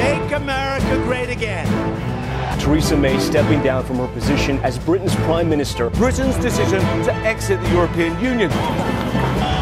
Make America great again. Theresa May stepping down from her position as Britain's Prime Minister. Britain's decision to exit the European Union.